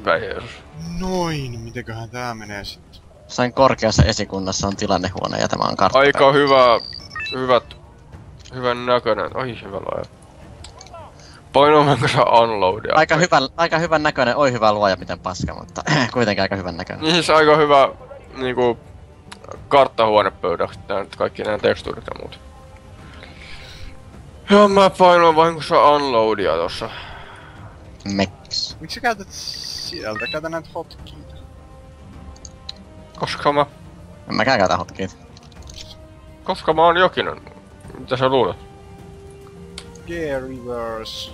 Hyvä Jeesus. Noin, mitenköhän tää menee sitten? Sain korkeassa esikunnassa on tilannehuone ja tämä on kartta. Aika hyvän näköinen. Oi hyvä luoja. Painoimenko sä unloadia? Aika hyvän näköinen, oi hyvä luoja miten paska, mutta kuitenkin aika hyvän näköinen. Niin siis aika hyvä niinku karttahuonepöydäksi tää kaikki nää tekstuurit ja muut. Joo, mä painoin vahingossa unloadia tossa. Meks. Miksi sä käytät sieltä? Käytä näitä hotkeita. Koska mä... En mäkään käytä hotkeita. Koska mä oon jokinen. Mitä sä luulet? Gear reverse.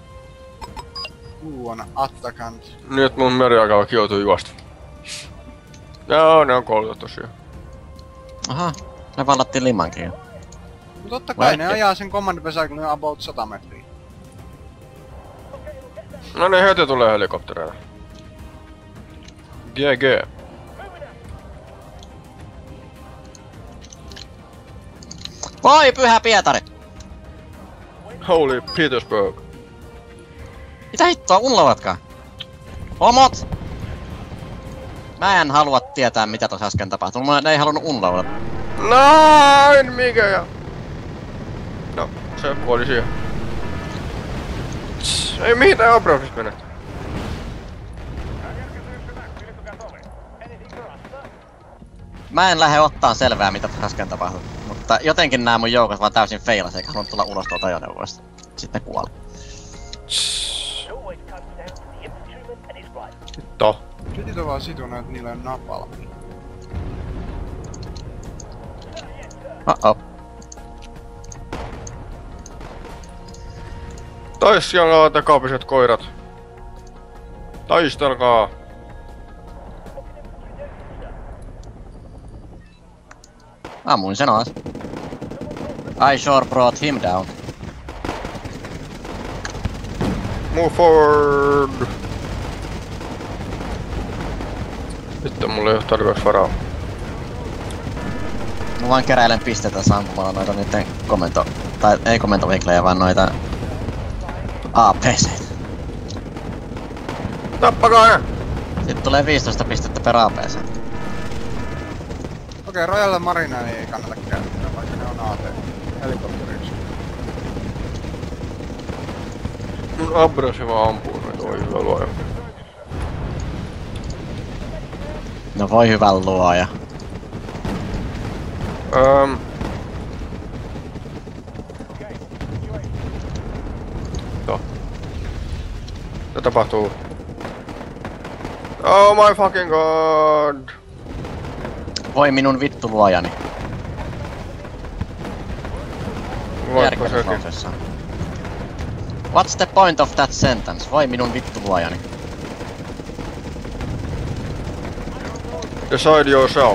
Who on attackant? Nyt mun meriaikalla joutuu juosta. Joo, ne on koulutettu siihen. Aha, ne vallattiin limankin jo. No totta kai ne ajaa sen kommandipesäkylän about 100 metriä. No niin, heti tulee helikoptereilla. GG. Voi pyhä Pietari! Holy Petersburg. Mitä hittoa, unloadatkaan? Homot! Mä en halua tietää mitä tossa äsken tapahtui, ne ei halunnut unloadata. Näin, mikä ja... No, se kuoli siihen. Ei mihin tää Abrahamsista menee? Mä en lähde ottaa selvää mitä tossa äsken tapahtui. Mutta jotenkin nää mun joukot vaan täysin feilas eikä halunnut tulla ulos tuolta ajoneuvoista. Sitten ne kuoli. Hitto. Tytit on vaan situnut, että niillä on napalmi. Oh. Taistelkaa te kaapiset koirat. Taistelkaa. Ammuin sen alas. I sure brought him down. Move forward. Vittu, mulla ei oo tarpeeksi varaa. Mä vaan keräilen pisteitä sampumalla noita niitten tai ei komentoviklejä vaan noita APC:tä. Tappakaa ne! Sitten tulee 15 pistettä per APC. Okei, Royal Marine ei kannata käyttää, vaikka ne on AT helikopteriksi. Mun Abrasi vaan ampuu noita, oi hyvä luoja. No voi hyvä luoja. Mitä tapahtuu? Oh my fucking god! Voi minun vittu luojani. Voitko sekin? What's the point of that sentence? Voi minun vittu luojani. Decide yourself.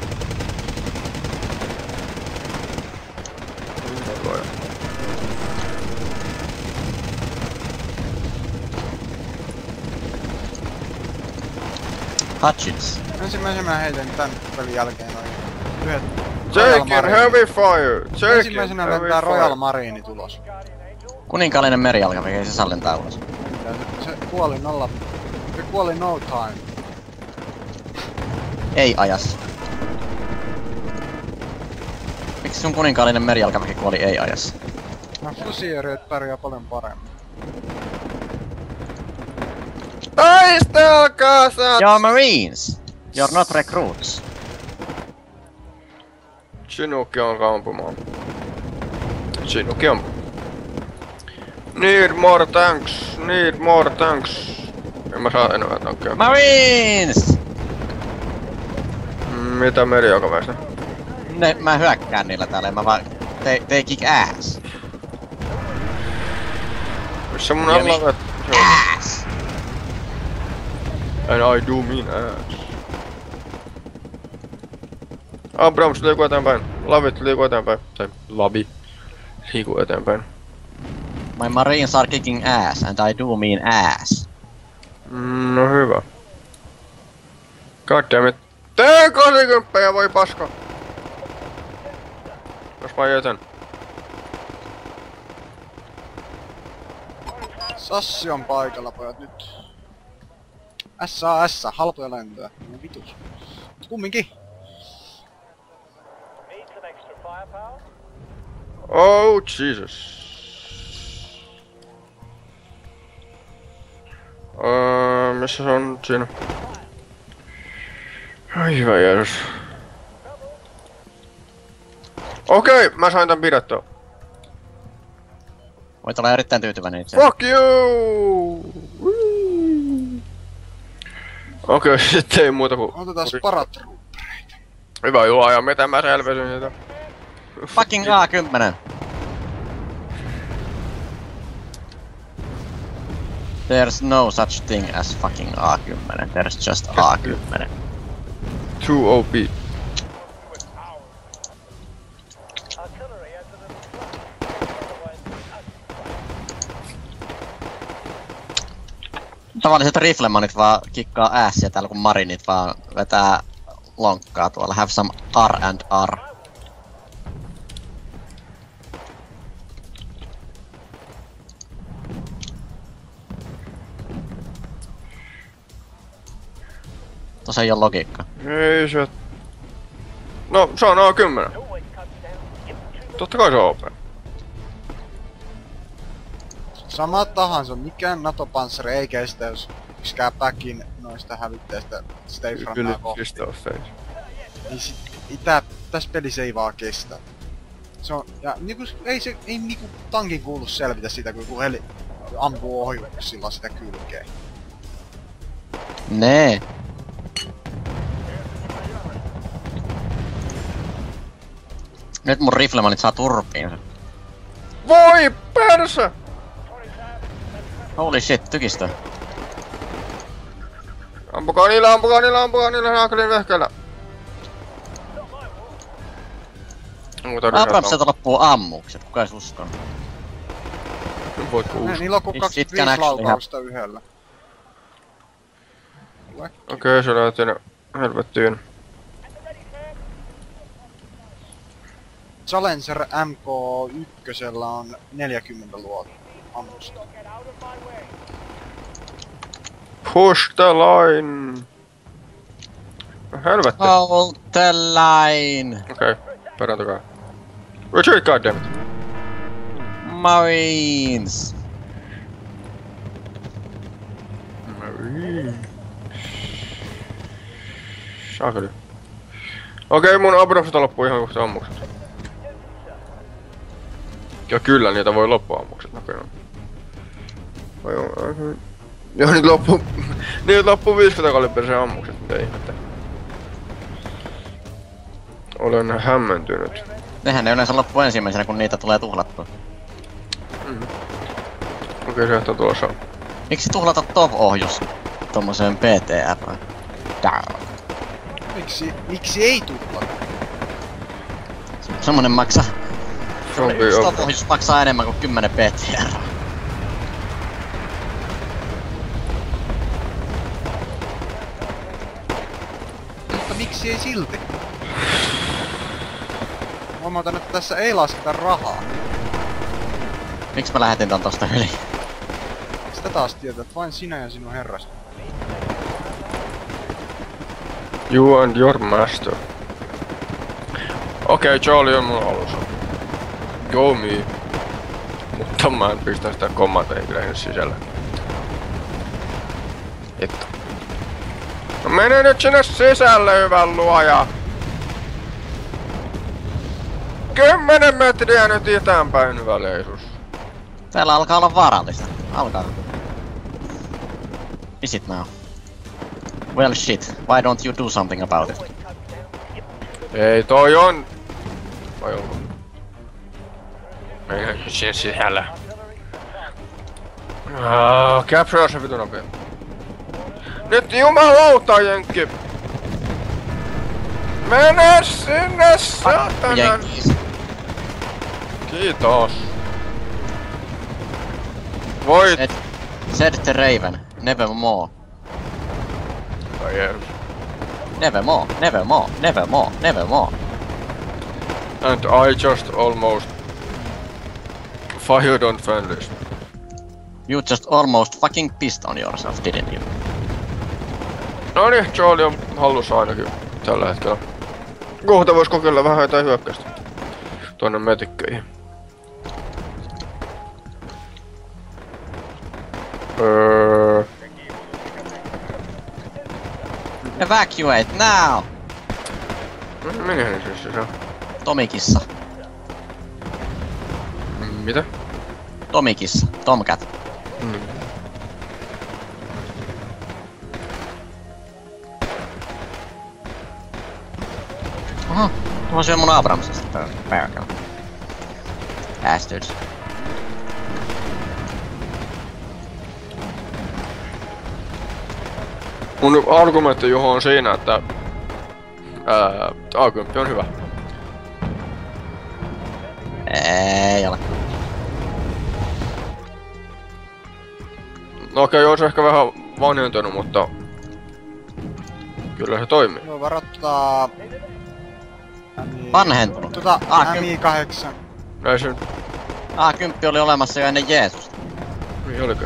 Hutchins. Ensimmäisen mä heitän tän pelin jälkeen noin yhdet Taking heavy fire! Ensimmäisenä lentää Royal Marine tulos. Kuninkaallinen merijalka, ei se saa lentää ulos. Se kuoli Se kuoli no time. Ei ajassa. Miksi sun kuninkaallinen merijalkaväki kuoli ei ajassa? No Fusierit pärjää paljon paremmin. Taistelkaa sä! You're Marines! You're not recruits. Chinook on ampumaan. Chinook ampuu. Need more tanks! Need more tanks! En mä saa enemmän tankkeja. Marines! Mitä merijalkaväistä? Mä hyökkään niillä täällä, mä vaan... They kick ass. Missä mun alla Ass! And I do mean ass. Abrams liiku eteenpäin. Lavit liiku eteenpäin. Tai labi. Liiku eteenpäin. My Marines are kicking ass, and I do mean ass. No hyvä. Goddammit. T-80 voi paska! Jos mä jätän. Sassi on paikalla pojat nyt. SAS, halpoja lentoja. No vitus. Kumminkin. Oh, Jesus. Missä se on siinä? Ai hyvä Jeesus. Okei, mä sain tän pidettyä. Voit olla erittäin tyytyväinen itse. Fuck you! Okei, sitten ei muuta kuin... Otetaan paratroopereita. Hyvä juo, ja miten mä selvisin sitä. Fucking A10! There's no such thing as fucking A10. There's just A10. Too OP. Tavalliset riflemanit vaan kikkaa äässiä täällä kun marinit vaan vetää lonkkaa tuolla. Have some R&R. Tossa ei oo logiikkaa. Ei se... No, se on A10. Totta kai se on OP. Sama tahansa, mikään NATO-panssari ei kestä, jos yksikään päkin noista hävittäjistä sitä ei frannaa kohti. Ei tässä pelissä ei vaan kestä. Se on, ja niinku, ei niinku tankin kuulu selvitä sitä, kun joku heli ampuu ohjuksilla sitä kylkeä. Nee. Nyt mun riflemanit saa turpiinsa. Voi persä! Holy shit, tykistö. Ampukaa niillä naakelin vehkeellä. Abramsilta loppuu ammukset, kuka ees uskon? Voitko uskoa? Niillä on kuin 25 laukausta yhdellä. Okei, se lähti helvettiin. Challenger MK1 on 40 ammusta. Push the line! Helvetti. Hold the line! Okei, perääntykaa. Retreat, goddammit! Marines! Saakeli. Okei, mun Abramsilta loppuu ihan kohta ammukset. Ja kyllä, niitä voi loppua ammukset näköjään. Joo, nyt loppuu 50 kaliberisen ammukset, mitä ihmettä. Olen hämmentynyt. Nehän ne yleensä loppuu ensimmäisenä, kun niitä tulee tuhlattua. Okei, se on tulossa. Miksi tuhlata TOV-ohjus tommoseen PTR? Miksi ei tuhlata? Semmonen maksaa. Zombie TOV-ohjus maksaa enemmän kuin 10 PTR. Mutta miksi ei silti? Huomautan, että tässä ei lasketa rahaa. Miksi mä lähetin tän tosta yli? Sitä taas tietät vain sinä ja sinun herrasi. You and your master. Okei, Charlie on mun alussa. Go me. Mutta mä en pistä sitä kommandeja kyllä sisällä. Hitto. No mene nyt sinne sisälle, hyvä luoja! 10 metriä nyt itäänpäin, hyvä leisus. Täällä alkaa olla vaarallista. Alkaa. Is it now? Well shit, why don't you do something about it? Ei, toi on... Vai onko? Mennään sen sisällä. Capture se vitu nopea. Nyt jumalauta, Jenkki! Mene sinne, saatanan! Jenkkiis. Kiitos. Voit! Said the Raven, never more. Ai Jeesus. Never more, never more, never more, never more. And I just almost... fired on friendlies. You just almost fucking pissed on yourself, didn't you? No niin, Charlie on hallussa ainakin tällä hetkellä. Kohta vois kokeilla vähän jotain hyökkäystä. Tuonne metikköihin. Evacuate now! Menihän se sisään. Tomikissa. Mitä? Tomikissa. Tomcat. Aha, tuo syö mun Abramsista. Perkele. Bastards. Mun argumentti johon on siinä, että A10 on hyvä. Ei ole. No okei, on se ehkä vähän vanhentunut, mutta kyllä se toimii. Joo, varoittaa... Vanhentunut. MI8. Näin se A10 oli olemassa jo ennen Jeesusta. niin oliko.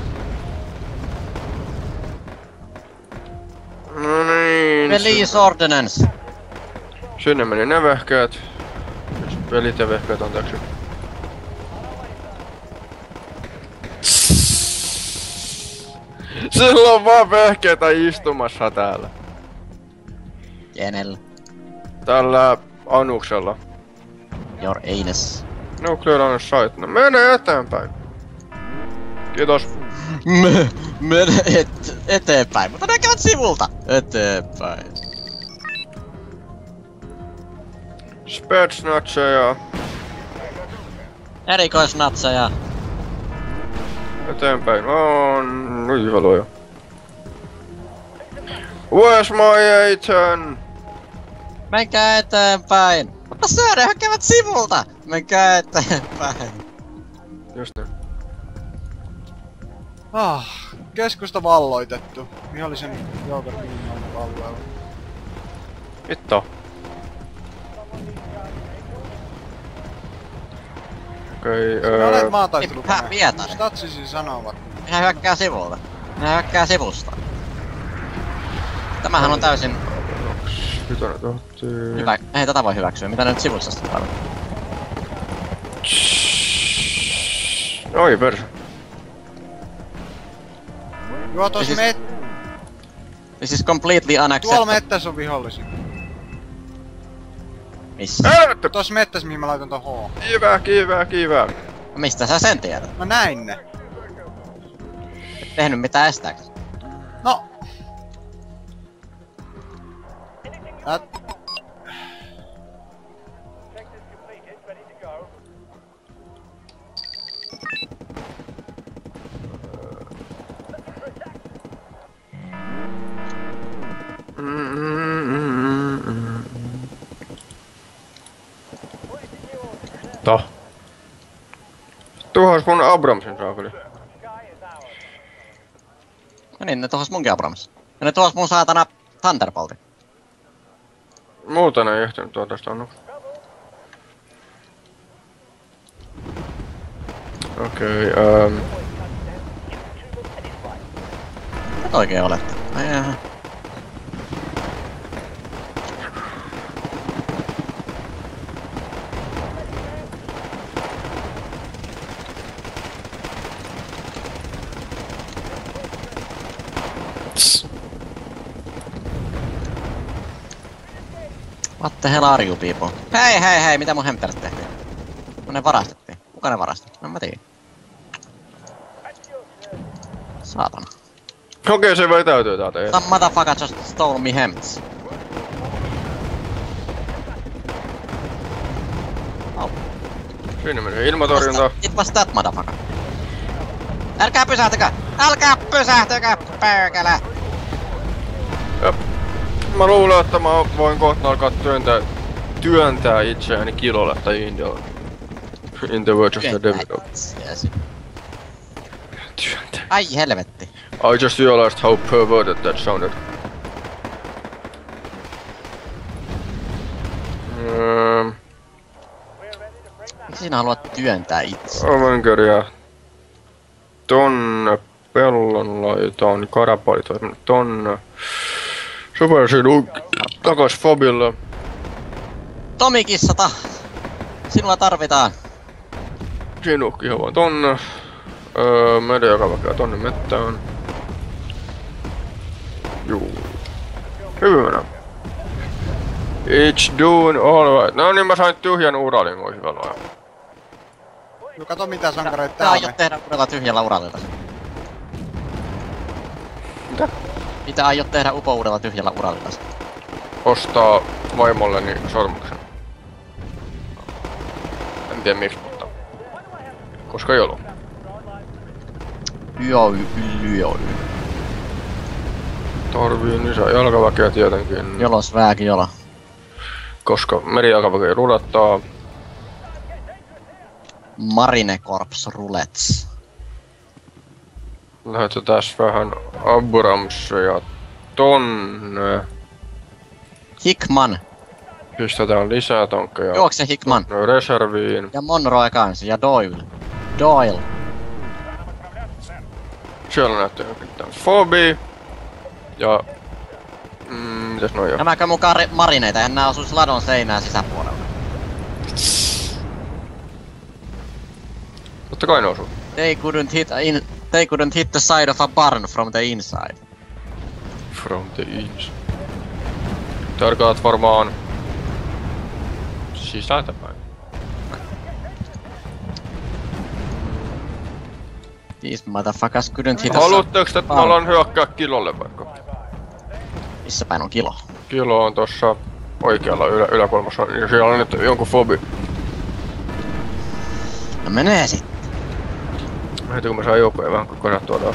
No niin. Release Ordnance. Sinne meni ne vehkeet. Pelit ja vehkeet anteeksi. Sillä on vaan vehkeitä istumassa täällä. Kenellä? Tällä Anuksella. Your anus. Nuclear on site. No mene eteenpäin. Kiitos. Mene eteenpäin, mutta näkevät sivulta. Eteenpäin. Spetsnatseja. Erikoisnatseja. Eteenpäin on... No hyvä luoja. Where's my A10? Menkää eteenpäin. Mutta syödä hakevat sivulta. Menkää eteenpäin. Just niin. Keskusta valloitettu. Vihollisen joukot on alueella. Hitto. Okei, Ne olet maataistelukone. Pietari. Statsisi sanovat. Minä hyökkää sivulta. Minä hyökkää sivusta. Tämähän on täysin Mitä ne tohtii? hyvä. Ei tätä voi hyväksyä. Mitä ne nyt sivusta sitten paljon? Oi perse. Joo, tos This met... This is completely Tuolla unacceptable. mettäs on vihollisia. Missä? Helvettä! Tos mettäs mihin mä laitan ton H. Kivää. Mistä sä sen tiedät? Mä näin ne. Et tehnyt mitään estääks? No. Toh. Tuhos mun Abramsin saakeli. No niin, ne tuhos munkin Abrams. Ja ne tuhos mun saatana Thunderboltin. Muuten ei ehtinyt tästä annu. Okei, Mitä oikein olette? Ai jaha. What the hell are you people? Hei, mitä mun hemperit tehtiin? Kun ne varastettiin. Kuka ne varasti? No mä tiedän. Saatana. okei, se vetäytyy täältä. Some motherfucker just stole me hemps. Oh. Siinä meni ilmatorjunta. It was that motherfucker. Älkää pysähtykää, perkele! Jop. Mä luulen, että mä voin kohta alkaa työntää itseäni kilolle tai indiolle. In the words of the devil. Työntää. Ai helvetti. I just realized how perverted that sounded. Miksi sinä haluat työntää itse? Avengeria. Tonne pellon laitaan, karapalit vai tonne. Super Chinook takas Fobille. Tomikissata! Sinua tarvitaan. Chinook ihan vaan tonne. Meidän joka väkeä tonne mettään. Juu. Hyvin mennään. It's doing alright. No niin mä sain tyhjän uralin, voi hyvä loja. No kato mitä sankareita Mitä täällä aiot tehdä uudella tyhjällä uralilla? Mitä? Mitä aiot tehdä upo uudella tyhjällä uralilla? Ostaa vaimolleni sormuksen. En tiedä miksi, mutta... Koska ei ollut. Yö. Tarvii lisää jalkaväkeä tietenkin. Jolos rääki jola. Koska merijalkaväkeä rulattaa. Marinekorps Roulets. Lähdetään tässä vähän Abramsia tonne. Hickman. Pistetään lisää tankkeja. Juokse Hickman. Reserviin. Ja Monroe kanssa. Ja Doyle. Siellä näyttää jokin tää Fobi. Ja... mitäs noi on? Nämäkö mukaan marineita? Eihän nää osuis ladon seinään sisäpuolella. Totta kai ne osuu. They couldn't hit the side of a barn from the inside. From the inside. Tarkoitat varmaan... sisältä päin. These motherfuckers couldn't hit a Haluatteko, että me ollaan hyökkää kilolle vaikka? Missä päin on kilo? Kilo on tossa oikealla yläkulmassa, ja siellä on nyt jonkun Fobi. No menee sit. Heti kun mä saan joukkoja vähän korjattua taas.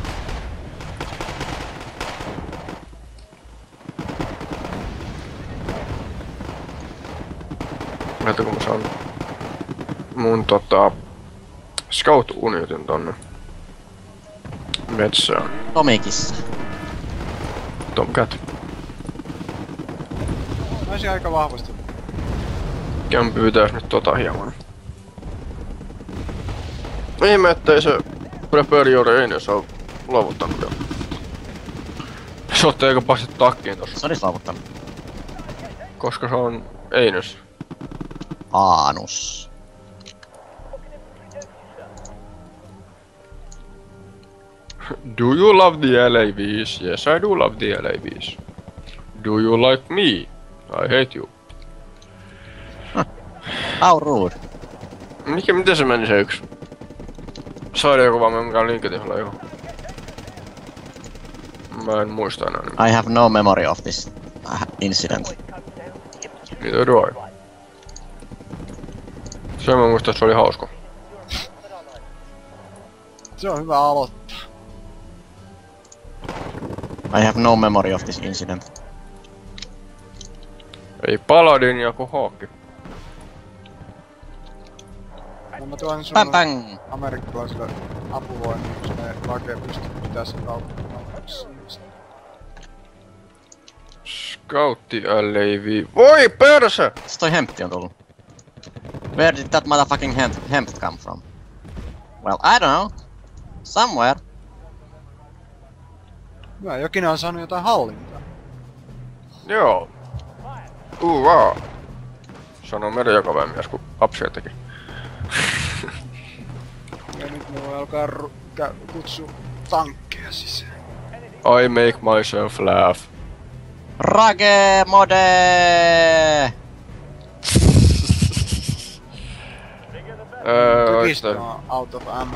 Heti kun mä saan mun Scout-unitin tonne metsään. Tomikissa. Tomcat. Noisi aika vahvasti. Kämpyytäis nyt hieman. Ihme, ettei se Prepare Reines oo luovuttanut vielä. Se otti eikä passit takkiin tossa. Se olis luovuttanut. Koska se on Einys. Aanus. Do you love the LAVs? Yes, I do love the LAVs. Do you like me? I hate you. How rude. Miten se meni se yks? Saada joku vaan mikä linketiholla joku. Mä en muista enää. I have no memory of this incident. Neither do I. Sen mä muistan, että se oli hauska. Se on hyvä aloittaa. I have no memory of this incident. Ei Paladin ja kuin Hawkki. No mä tuon Bang sulle bang! amerikkalaisille apuvoimia, jos me Rake pystyy pitää sen kaupunkiin. Scoutti LAV. Voi perse! Missä toi hempti on tullut? Where did that motherfucking hemp come from? Well, I don't know. Somewhere. Hyvä, Jokinen on saanut jotain hallintaa. Joo. Wow. Sano meidän jakaväenmies, kun Apsia teki. Ja nyt me voi alkaa kutsua tankkeja sisään. I make myself laugh. Rage mode! Tykistä on out of ammo.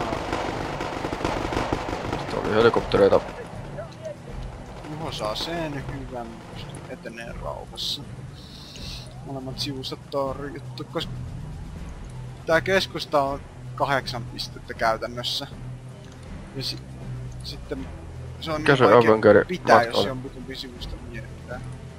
Sitten oli helikoptereita. Juho saa sen hyvän, pystyy etenee rauhassa. Molemmat sivusta torjuttu, koska tää keskusta on 8 pistettä käytännössä. Ja sitten se on niin vaikea pitää, jos jompikumpi sivusta mietitään.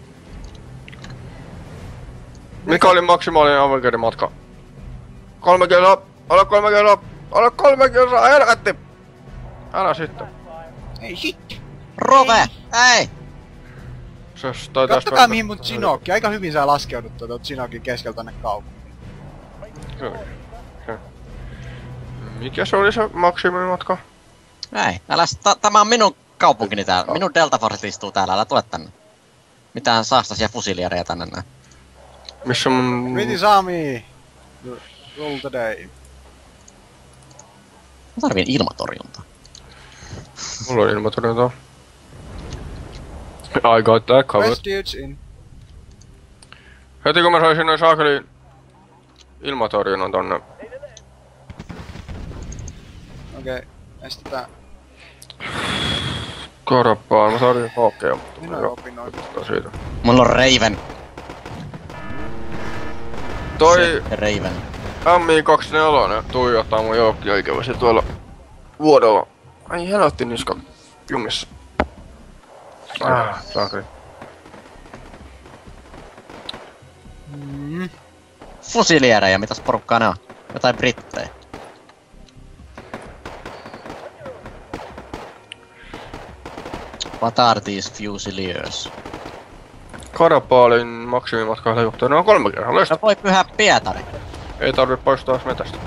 Mikä oli maksimaalinen Avengerin matka? 3 kilsaa! Alle 3 kilsaa! Alle 3 kilsaa! Helvetti! Älä sitten. Ei shit! Rove! Ei! Kattokaa mihin mun Chinookki. Aika hyvin sä laskeudut tuota Chinookin keskeltä tonne kaupunkiin. Mikä se oli se maksimimatka? Ei, älä tämä on minun kaupunkini täällä. Minun Delta Force istuu täällä, älä tule tänne. mitään saastaisia fusiliareja tänne näin. Missä mun... Pretty Sami! Roll today. Mä tarviin ilmatorjuntaa. Mulla on ilmatorjuntaa. I got that covered. West dudes in. Heti kun mä saisin noin saakeliin ilmatorjunnan tonne. Okei, estetään. Karappaan, mä saatiin haakea. Minä opin noin. Siitä. Mulla on Raven. Toi Se Raven. MI24 tuijottaa mun joukkia ikävästi tuolla vuodella. Ai helvetti niska jumissa. Saakeli. Fusiliareja, mitäs porukkaa ne on? Jotain brittejä. What are these fusiliers? Karapaalin maksimimatka helikopterina on 3 kertaa löstä. No voi pyhä Pietari. Ei tarvi poistaa metästä.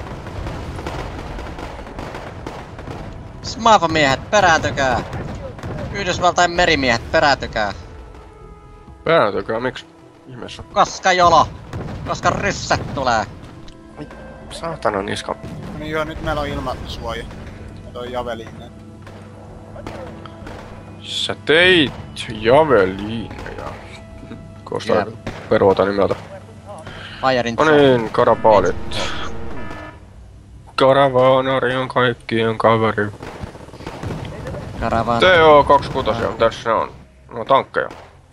Smaafa-miehet, perääntykää! Yhdysvaltain merimiehet, perääntykää! Perääntykää, miksi? Ihmeessä. Koska jolo! Koska ryssät tulee! Saatana niska. No niin joo, nyt meillä on ilmasuoja. Ja toi javeliinen. Sä teit javeliineja. Kosta Jep. peruota nimeltä. Firein No niin, karapaalit. Karavaanari on kaikkien kaveri. Karavan. TO26, tässä on. No tankkeja.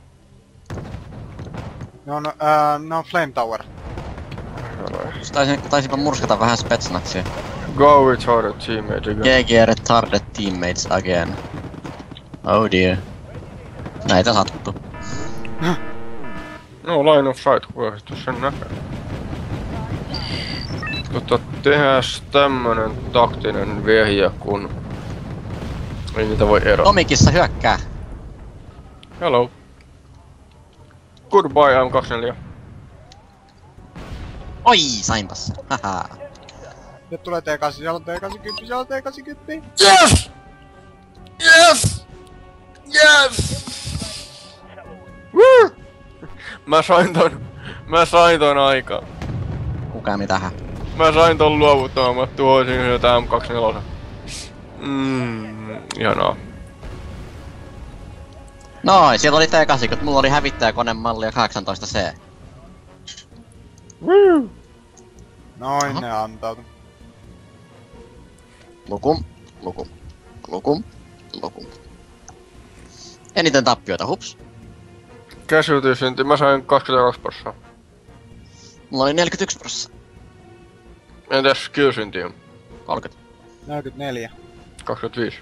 Ne on Flame Tower. Taisinpa murskata vähän spetsnatsia. Go retarded teammate again. GG retarded teammates again. Oh dear. Näitä sattuu. No line of sight, kuvahistus sen näkee. Tehäs tämmönen taktinen vehjä, kun ei niitä voi erota. Tomikissa hyökkää. Hello. Goodbye, M24. Oi, sainpas. Haha. Nyt tulee T8, siellä on T80, siellä on T80. Yes! Yes! Yes! Woo! Mä sain ton aikaan. Kuka mitähän? Mä sain ton luovuttaa, mä tuhoisin jotain M24. Ihanaa. Noin, siellä oli T80, mulla oli hävittäjäkonemalli ja 18C. Woo! Noin, Aha. ne antautu. Lukum, lukum, lukum, lukum. Eniten tappioita, hups. Casualty-synti, mä sain 22%. Mulla oli 41%. Entäs kill-synti on? 30. 44. 25.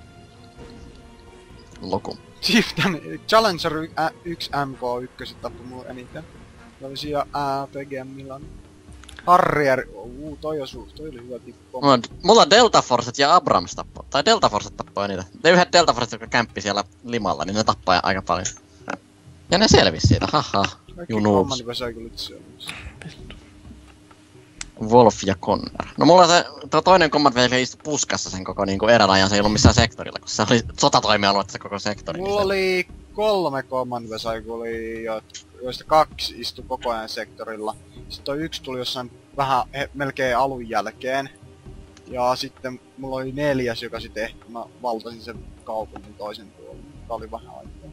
Lukum. Challenger 1 MK1 tappoi mulla eniten. Olisi jo PGMillä. Harrier, toi oli hyvä tippo. Mulla Delta Forcet ja Abrams tappoi. Tai Delta Forcet tappoi eniten. Ne yhdet Delta Forcet, jotka kämppi siellä limalla, niin ne tappoi aika paljon. Ja ne selvisi siitä, haha. You noobs. Wolf ja Connor. No mulla se toinen Command Vehicle istui puskassa sen koko niinku erärajan, se ei ollut missään sektorilla, kun se oli sotatoimialuetta se koko sektori. Mulla oli 3 Command Vehicle, joista 2 istui koko ajan sektorilla. Sitten toi 1 tuli jossain vähän melkein alun jälkeen. Ja sitten mulla oli 4, joka sit ehkä mä valtasin sen kaupungin toisen puolen. Tää oli vähän aikaa.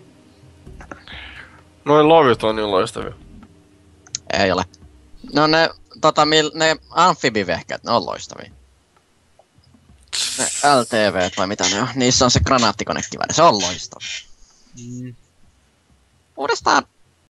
Noin lavit on niin loistavia. Ei ole. No ne, ne amfibivehkeet, ne on loistavia. Ne LTV vai mitä ne on, niissä on se granaattikonekivääri, se on loistava. Uudestaan